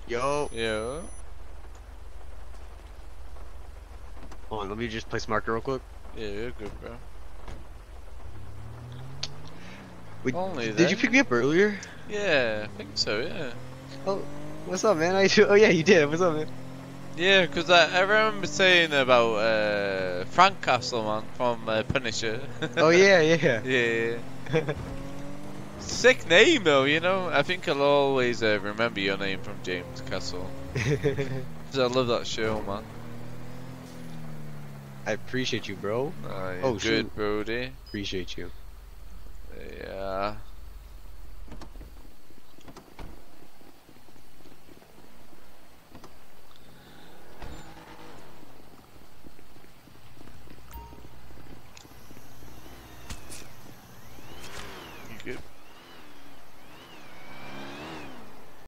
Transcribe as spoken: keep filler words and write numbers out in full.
Yo. Yeah. Hold on, let me just place marker real quick. Yeah, you're good, bro. Wait, Only did then. you pick me up earlier? Yeah, I think so, yeah. Oh, what's up, man? I oh yeah, you did. What's up, man? Yeah, because I, I remember saying about uh, Frank Castle, man, from uh, Punisher. Oh yeah, yeah. Yeah. Sick name, though, you know? I think I'll always uh, remember your name from James Castle. Because I love that show, man. I appreciate you, bro. Oh, you're Oh good, shoot, Brody. appreciate you. Yeah.